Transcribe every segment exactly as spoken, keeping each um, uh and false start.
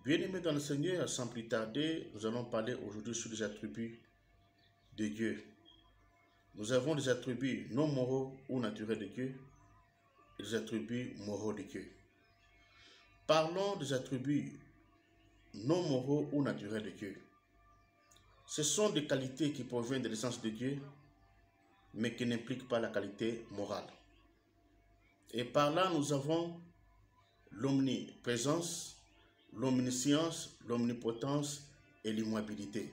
Bien-aimés dans le Seigneur, sans plus tarder, nous allons parler aujourd'hui sur les attributs de Dieu. Nous avons des attributs non moraux ou naturels de Dieu et des attributs moraux de Dieu. Parlons des attributs non moraux ou naturels de Dieu. Ce sont des qualités qui proviennent de l'essence de Dieu, mais qui n'impliquent pas la qualité morale. Et par là, nous avons l'omniprésence, l'omniscience, l'omnipotence et l'immobilité.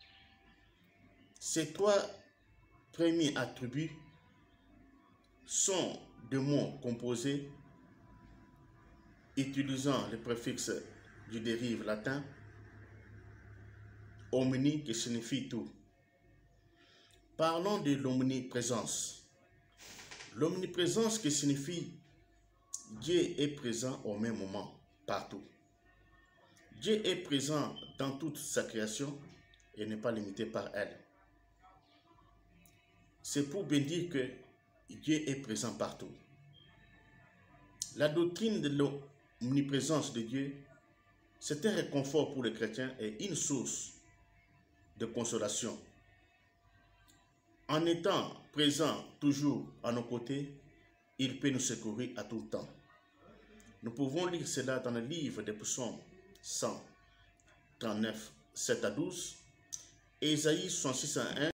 Ces trois premiers attributs sont des mots composés utilisant le préfixe du dérive latin omni qui signifie tout. Parlons de l'omniprésence. L'omniprésence qui signifie Dieu est présent au même moment, partout. Dieu est présent dans toute sa création et n'est pas limité par elle. C'est pour bien dire que Dieu est présent partout. La doctrine de l'omniprésence de Dieu, c'est un réconfort pour les chrétiens et une source de consolation. En étant présent toujours à nos côtés, il peut nous secourir à tout temps. Nous pouvons lire cela dans le livre des Psaumes cent trente-neuf, sept à douze, et Ésaïe soixante-six à un.